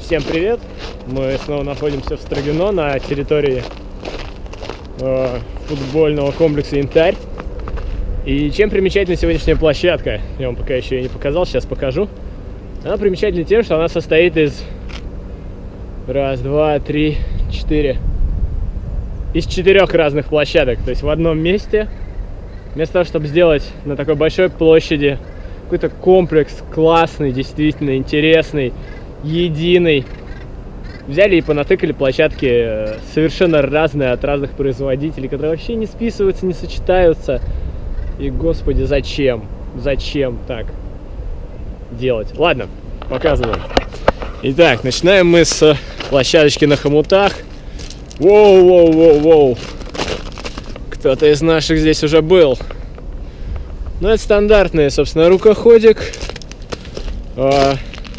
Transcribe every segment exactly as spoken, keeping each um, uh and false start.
Всем привет! Мы снова находимся в Строгино на территории э, футбольного комплекса «Янтарь». И чем примечательна сегодняшняя площадка? Я вам пока еще ее не показал, сейчас покажу. Она примечательна тем, что она состоит из раз, два, три, четыре из четырех разных площадок. То есть в одном месте, вместо того, чтобы сделать на такой большой площади какой-то комплекс классный, действительно интересный, единый, взяли и понатыкали площадки совершенно разные от разных производителей, которые вообще не списываются, не сочетаются. И, господи, зачем? Зачем так делать? Ладно, показываем. Итак, начинаем мы с площадочки на хомутах. Воу-воу-воу-воу. Кто-то из наших здесь уже был. Ну, это стандартный, собственно, рукоходик. А...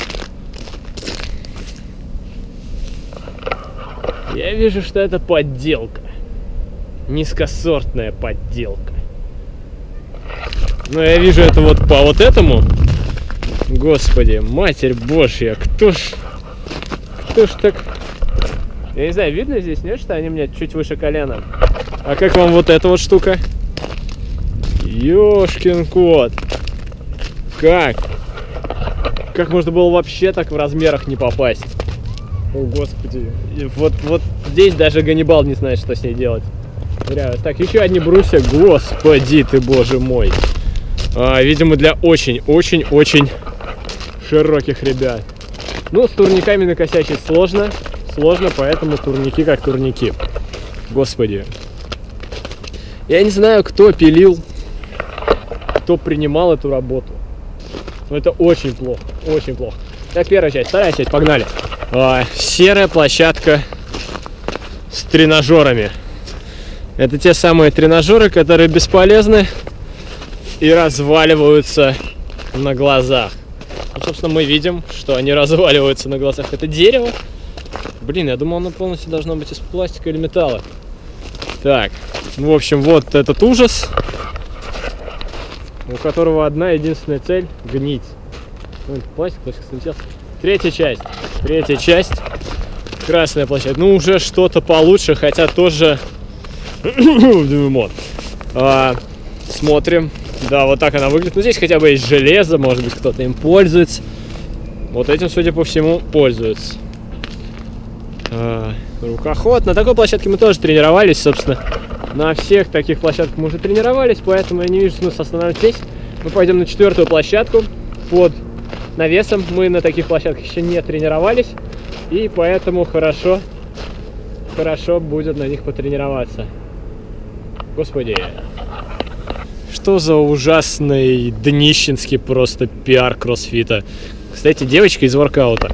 Я вижу, что это подделка. Низкосортная подделка. Но я вижу это вот по вот этому. Господи, Матерь Божья, кто ж... Кто ж так... Я не знаю, видно здесь, нет, что они у меня чуть выше колена? А как вам вот эта вот штука? Ёшкин кот. Как? Как можно было вообще так в размерах не попасть? О, господи. Вот, вот здесь даже Ганнибал не знает, что с ней делать. Реально. Так, еще одни брусья. Господи ты, боже мой. А, видимо, для очень-очень-очень широких ребят. Ну, с турниками накосячить сложно. Сложно, поэтому турники как турники. Господи. Я не знаю, кто пилил, кто принимал эту работу. Но это очень плохо. Очень плохо. Так, первая часть. Вторая часть. Погнали. А, серая площадка с тренажерами. Это те самые тренажеры, которые бесполезны и разваливаются на глазах. Ну, собственно, мы видим, что они разваливаются на глазах. Это дерево. Блин, я думал, оно полностью должно быть из пластика или металла. Так, в общем, вот этот ужас, у которого одна единственная цель — гнить. Ну, пластик, пластик слетел. Третья часть. Третья часть. Красная площадка. Ну, уже что-то получше, хотя тоже... а, смотрим. Да, вот так она выглядит. Ну, здесь хотя бы есть железо, может быть, кто-то им пользуется. Вот этим, судя по всему, пользуются. А, рукоход. На такой площадке мы тоже тренировались, собственно. На всех таких площадках мы уже тренировались, поэтому я не вижу смысла останавливаться здесь. Мы пойдем на четвертую площадку под навесом. Мы на таких площадках еще не тренировались, и поэтому хорошо, хорошо будет на них потренироваться. Господи, что за ужасный днищенский просто пиар кроссфита. Кстати, девочка из воркаута.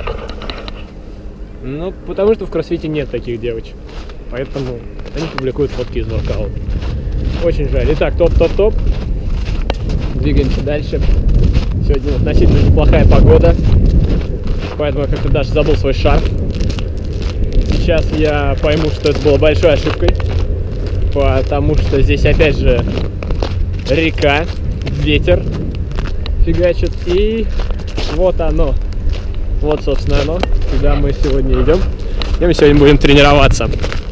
Ну, потому что в кроссфите нет таких девочек, поэтому они публикуют фотки из воркаута. Очень жаль. Итак, топ-топ-топ. Двигаемся дальше. Сегодня относительно неплохая погода, поэтому я как-то даже забыл свой шарф. Сейчас я пойму, что это было большой ошибкой, потому что здесь опять же река, ветер фигачит, и вот оно. Вот, собственно, оно, куда мы сегодня идем. И мы сегодня будем тренироваться.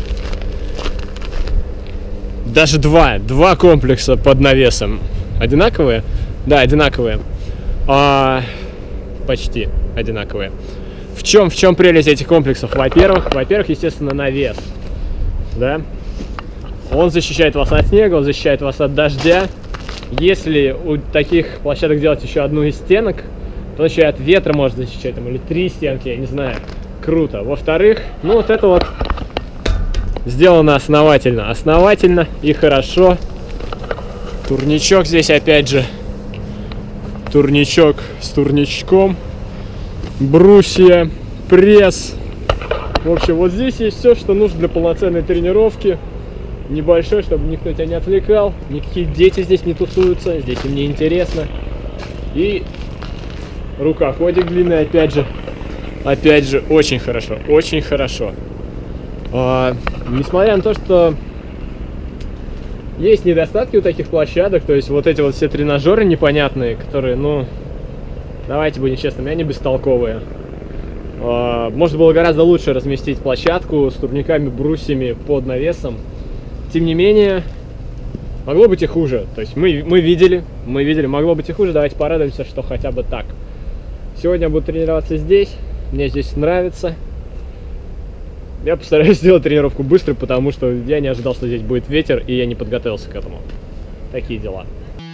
Даже два, два комплекса под навесом. Одинаковые? Да, одинаковые. А, почти одинаковые. В чем, в чем прелесть этих комплексов? Во-первых, во-первых, естественно, навес. Да? Он защищает вас от снега, он защищает вас от дождя. Если у таких площадок делать еще одну из стенок, то он еще и от ветра может защищать, там, или три стенки, я не знаю. Круто. Во-вторых, ну вот это вот сделано основательно. Основательно и хорошо. Турничок здесь опять же. Турничок с турничком. Брусья, пресс. В общем, вот здесь есть все, что нужно для полноценной тренировки. Небольшой, чтобы никто тебя не отвлекал. Никакие дети здесь не тусуются. Здесь им не интересно. И рукоходик длинный, опять же. Опять же, очень хорошо. Очень хорошо. А, несмотря на то, что есть недостатки у таких площадок, то есть вот эти вот все тренажеры непонятные, которые, ну, давайте будем честными, они бестолковые. Можно было гораздо лучше разместить площадку с турниками, брусьями под навесом. Тем не менее, могло быть и хуже. То есть мы, мы видели, мы видели, могло быть и хуже. Давайте порадуемся, что хотя бы так. Сегодня я буду тренироваться здесь. Мне здесь нравится. Я постараюсь сделать тренировку быстро, потому что я не ожидал, что здесь будет ветер, и я не подготовился к этому. Такие дела.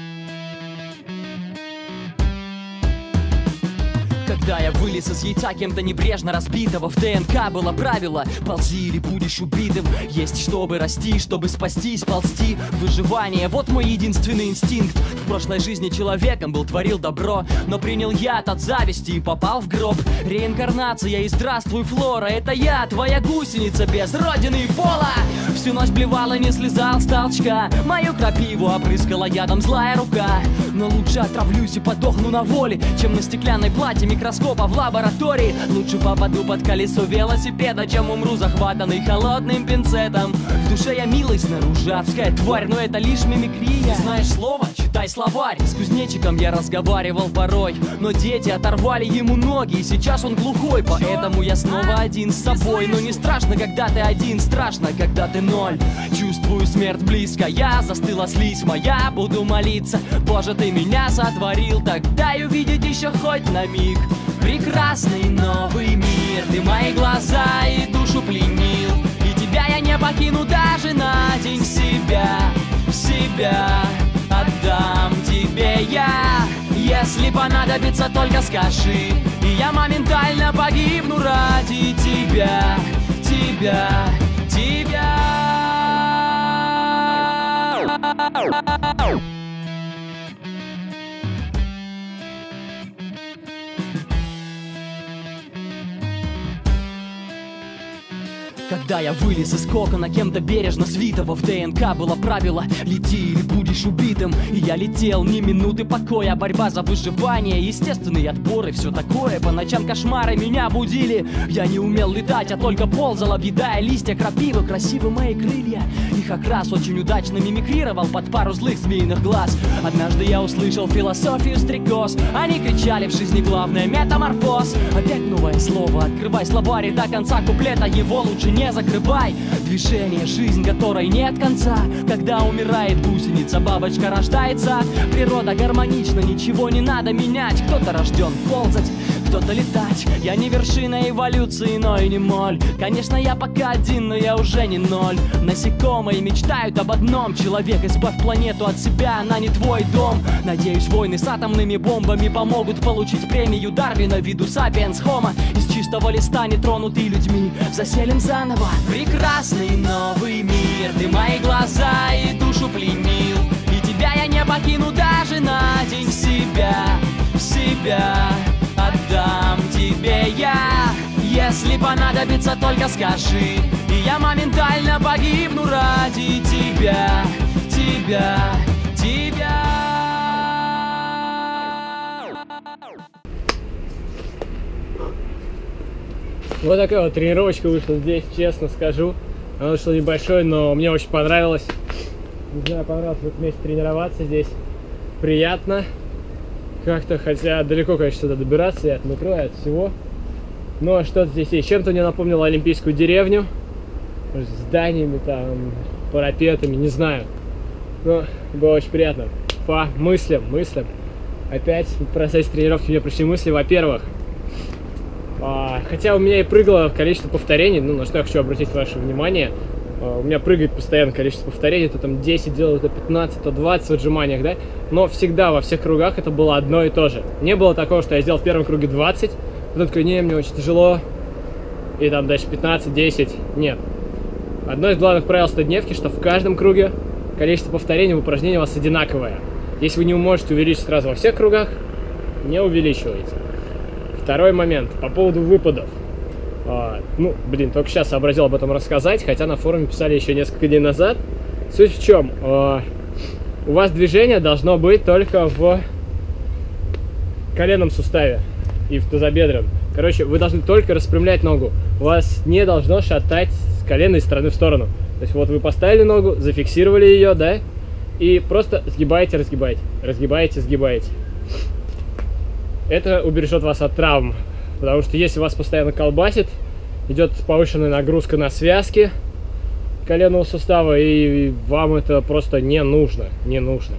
Когда я вылез из яйца кем-то небрежно разбитого, в ДНК было правило: ползи или будешь убитым. Есть чтобы расти, чтобы спастись, ползти. Выживание — вот мой единственный инстинкт. В прошлой жизни человеком был, творил добро, но принял яд от зависти и попал в гроб. Реинкарнация и здравствуй, Флора. Это я, твоя гусеница без родины и пола. Всю ночь блевала, не слезал с толчка. Мою крапиву опрыскала ядом злая рука. Но лучше отравлюсь и подохну на воле, чем на стеклянной плате микроскопа в лаборатории. Лучше попаду под колесо велосипеда, чем умру захватанный холодным пинцетом. В душе я милый, снаружи адская тварь, но это лишь мимикрия. Знаешь слово? Читай словарь. С кузнечиком я разговаривал порой, но дети оторвали ему ноги, и сейчас он глухой. Поэтому я снова один с собой. Но не страшно, когда ты один, страшно, когда ты ноль. Чувствую смерть близко, я застыла слизь моя. Буду молиться: Боже, ты меня сотворил, так дай увидеть еще хоть на миг прекрасный новый мир. Ты мои глаза и душу пленил, и тебя я не покину даже на день. Себя, себя отдам тебе я. Если понадобится, только скажи, и я моментально погибну ради тебя, тебя, тебя. Когда я вылез из кокона кем-то бережно свитого, в ДНК было правило: лети или будешь убитым. И я летел, ни минуты покоя, борьба за выживание, естественный отбор и все такое. По ночам кошмары меня будили, я не умел летать, а только ползал, объедая листья крапивы. Красивы мои крылья, их окрас очень удачно мимикрировал под пару злых змеиных глаз. Однажды я услышал философию стрекоз, они кричали: в жизни главное метаморфоз. Опять новое слово, открывай словарь, и до конца куплета его лучше не закрывай. Движение, жизнь которой нет конца. Когда умирает гусеница, бабочка рождается. Природа гармонична, ничего не надо менять. Кто-то рожден ползать, кто-то летать. Я не вершина эволюции, но и не моль. Конечно, я пока один, но я уже не ноль. Насекомые мечтают об одном: человек, избавь планету от себя, она не твой дом. Надеюсь, войны с атомными бомбами помогут получить премию Дарвина виду Sapiens Homo. Из чистого листа, не тронутый людьми, заселим заново прекрасный новый мир. Ты мои глаза и душу пленил, и тебя я не покину даже на день. Себя, себя отдам тебе я. Если понадобится, только скажи, и я моментально погибну ради тебя, тебя, тебя. Вот такая вот тренировочка вышла здесь, честно скажу. Она вышла небольшой, но мне очень понравилось. Не знаю, понравилось вот вместе тренироваться здесь. Приятно. Как-то, хотя далеко, конечно, сюда добираться, и от метро, и от всего. Но что-то здесь есть. Чем-то мне напомнило Олимпийскую деревню. Может, с зданиями, там, парапетами, не знаю. Но было очень приятно. По мыслям, мыслям. Опять в процессе тренировки мне пришли мысли. Во-первых, а, хотя у меня и прыгало количество повторений, ну, на что я хочу обратить ваше внимание, а, у меня прыгает постоянно количество повторений, то там десять делаю, то пятнадцать, то двадцать в отжиманиях, да, но всегда во всех кругах это было одно и то же. Не было такого, что я сделал в первом круге двадцать, потом такой: не, мне очень тяжело, и там дальше пятнадцать, десять, нет. Одно из главных правил стодневки, что в каждом круге количество повторений в упражнении у вас одинаковое. Если вы не можете увеличить сразу во всех кругах, не увеличивайте. Второй момент, по поводу выпадов. А, ну, блин, только сейчас сообразил об этом рассказать, хотя на форуме писали еще несколько дней назад. Суть в чем? А, у вас движение должно быть только в коленном суставе и в тазобедренном. Короче, вы должны только распрямлять ногу. У вас не должно шатать с колена из стороны в сторону. То есть вот вы поставили ногу, зафиксировали ее, да, и просто сгибаете, разгибаете, разгибаете, сгибаете. Это убережет вас от травм. Потому что если вас постоянно колбасит, идет повышенная нагрузка на связки коленного сустава, и вам это просто не нужно, не нужно.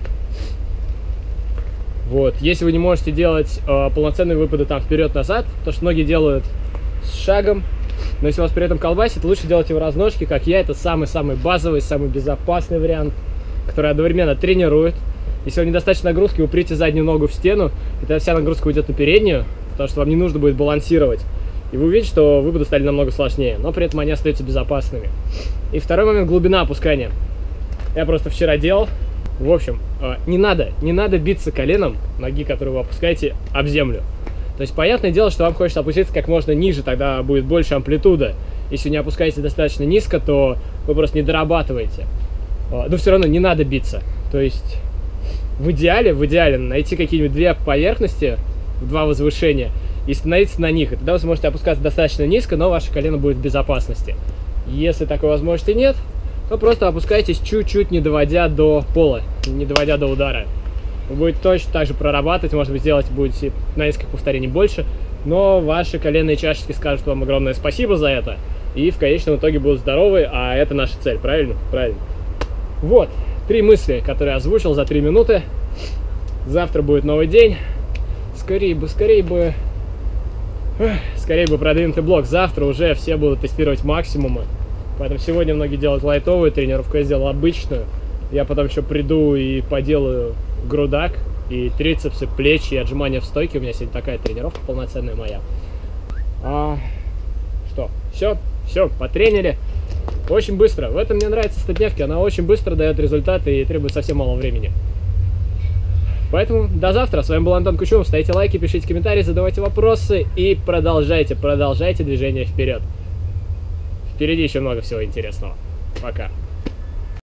Вот. Если вы не можете делать э, полноценные выпады там вперед-назад, то что многие делают с шагом, но если вас при этом колбасит, лучше делать его разножки, как я. Это самый-самый базовый, самый безопасный вариант, который одновременно тренирует. Если вам недостаточно нагрузки, уприте заднюю ногу в стену, и тогда вся нагрузка уйдет на переднюю, потому что вам не нужно будет балансировать. И вы увидите, что выпады стали намного сложнее, но при этом они остаются безопасными. И второй момент — глубина опускания. Я просто вчера делал. В общем, не надо, не надо биться коленом ноги, которую вы опускаете, об землю. То есть, понятное дело, что вам хочется опуститься как можно ниже, тогда будет больше амплитуда. Если вы не опускаете достаточно низко, то вы просто не дорабатываете. Но все равно не надо биться. То есть, в идеале, в идеале найти какие-нибудь две поверхности, два возвышения, и становиться на них. И тогда вы сможете опускаться достаточно низко, но ваше колено будет в безопасности. Если такой возможности нет, то просто опускайтесь чуть-чуть, не доводя до пола, не доводя до удара. Вы будете точно так же прорабатывать, может быть, сделать будете на несколько повторений больше, но ваши коленные чашечки скажут вам огромное спасибо за это, и в конечном итоге будут здоровы, а это наша цель, правильно? Правильно. Вот, три мысли, которые я озвучил за три минуты. Завтра будет новый день. Скорее бы, скорее бы, скорее бы продвинутый блок. Завтра уже все будут тестировать максимумы. Поэтому сегодня многие делают лайтовую тренировку, я сделал обычную. Я потом еще приду и поделаю грудак, и трицепсы, плечи, и отжимания в стойке. У меня сегодня такая тренировка полноценная моя. А, что? Все, все, потренили. Очень быстро. В этом мне нравится стодневки. Она очень быстро дает результаты и требует совсем мало времени. Поэтому до завтра. С вами был Антон Кучумов. Ставьте лайки, пишите комментарии, задавайте вопросы и продолжайте, продолжайте движение вперед. Впереди еще много всего интересного. Пока.